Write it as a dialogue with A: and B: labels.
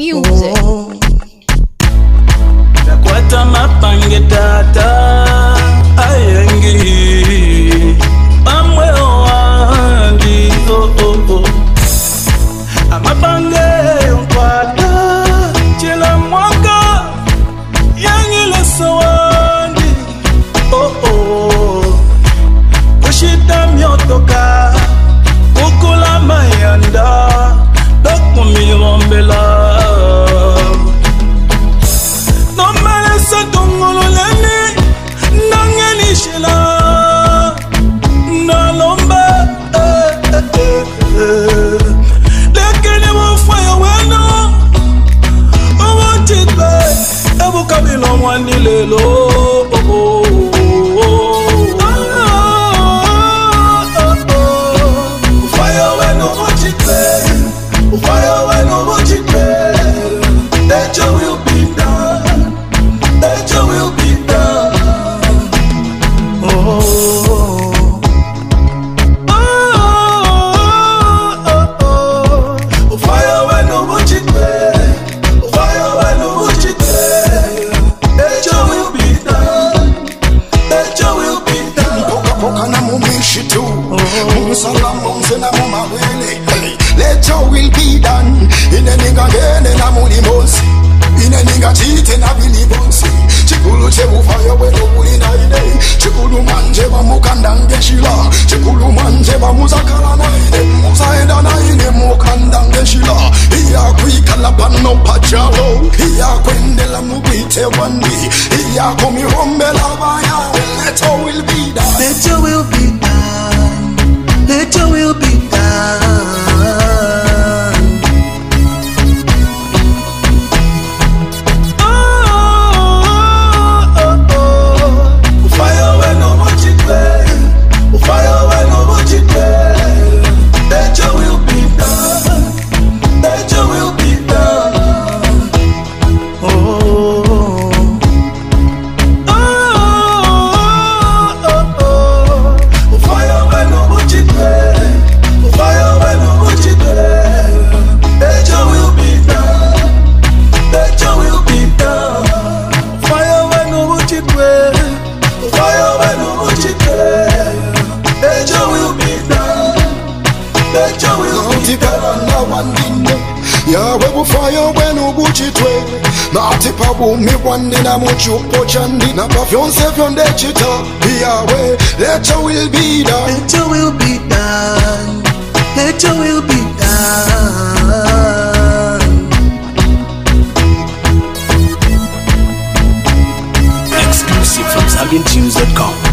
A: music.
B: Nakwata mapange tata ayengi amwe oandi amapange nkwata chela mwaka yangile sawandi kushita myotoka ukula mayanda dokumilombela
C: Let your will be done. In a nigga again and I'm only most. In a nigga cheating, I believe on see. Chikulu chebu fire when no bully night. Chikulu manje ba mukandange shila. Chikulu manje ba muzakala night. Musaenda night mukandange shila. Iya kuikala pano pachalo. Iya kwendela mubite wandi. Iya komi rombela baya. Let your will be done.
D: Let your will be done. Let your will be done.
C: Yahweh will fire when ubuchitwe Matipa bumi wandi na muchupo chandi Na pafyonse fyonde chita Yahweh, let your will be done.
D: Let your will be done. Let your will be done.
B: Exclusive from ZambianTunes.com.